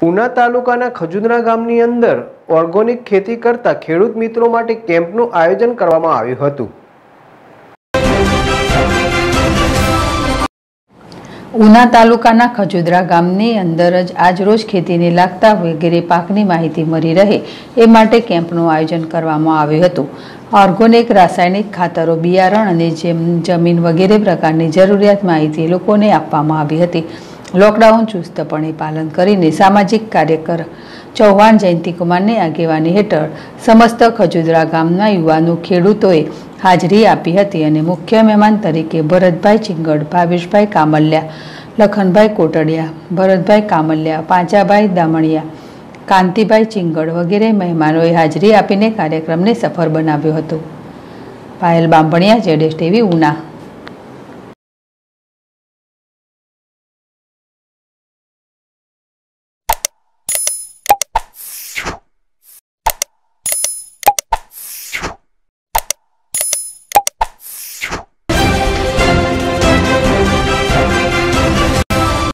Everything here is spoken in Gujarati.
ઉના તાલુકાના ખજુદરા ગામની અંદર ઓર્ગેનિક ખેતી કરતા ખેડૂત મિત્રો માટે કેમ્પનું આયોજન કરવામાં આવ્યું હતું। ઉના તાલુકાના ખજુદરા ગામની અંદર જ આજરોજ ખેતીને લાગતા વગેરે પાકની માહિતી મળી રહે એ માટે કેમ્પનું આયોજન કરવામાં આવ્યું હતું। ઓર્ગેનિક રાસાયણિક ખાતરો, બિયારણ અને જમીન વગેરે પ્રકારની જરૂરિયાત માહિતી લોકોને આપવામાં આવી હતી। લોકડાઉન ચુસ્તપણે પાલન કરીને સામાજિક કાર્યકર ચૌહાણ જયંતિકુમારની આગેવાની હેઠળ સમસ્ત ખજુદરા ગામના યુવાનો ખેડૂતોએ હાજરી આપી હતી અને મુખ્ય મહેમાન તરીકે ભરતભાઈ ચિંગડ, ભાવેશભાઈ કામલિયા, લખનભાઈ કોટડિયા, ભરતભાઈ કામલિયા, પાંચાભાઈ દામણિયા, કાંતિભાઈ ચિંગડ વગેરે મહેમાનોએ હાજરી આપીને કાર્યક્રમને સફળ બનાવ્યો હતો। Payal Bambhaniya, ZS TV, Una.